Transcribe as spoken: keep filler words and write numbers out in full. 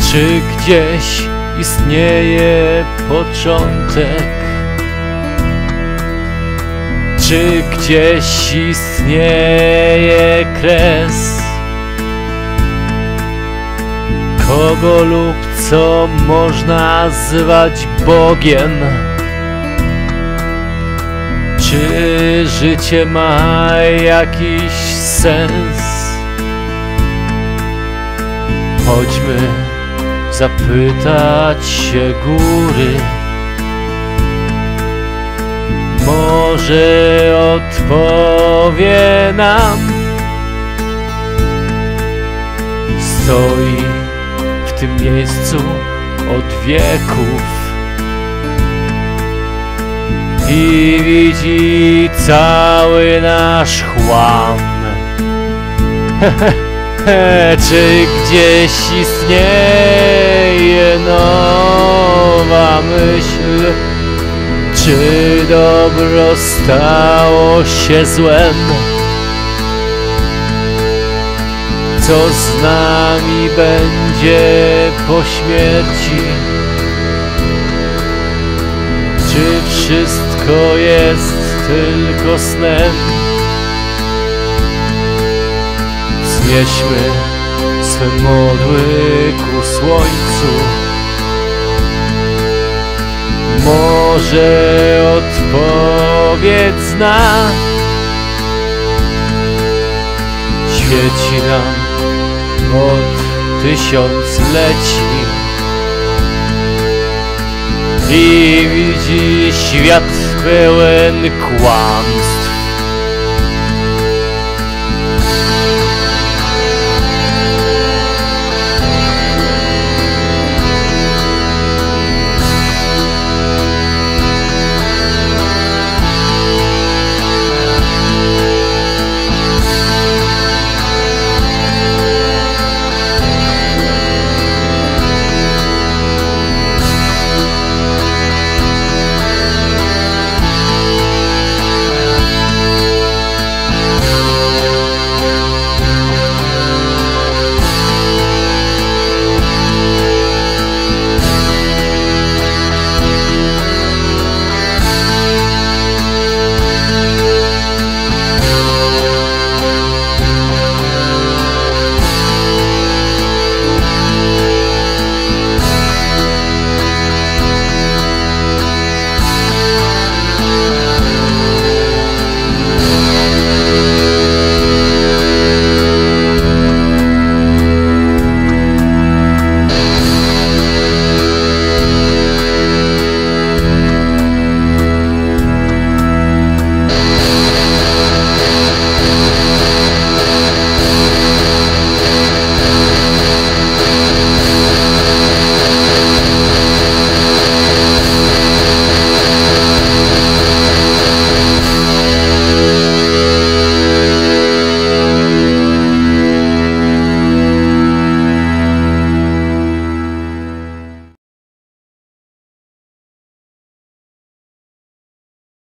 Czy gdzieś istnieje początek? Czy gdzieś istnieje kres? Kogo lub co można zwać Bogiem? Czy życie ma jakiś sens? Chodźmy zapytać się góry, może odpowie nam. Stoi w tym miejscu od wieków i widzi cały nasz chłam. Czy gdzieś istnieje nowa myśl? Czy dobro stało się złem? Co z nami będzie po śmierci? Czy wszystko jest tylko snem? Wznieśmy swe modły ku słońcu. Może odpowiedź zna. Świeci nam od tysiącleci i widzi świat pełen kłam.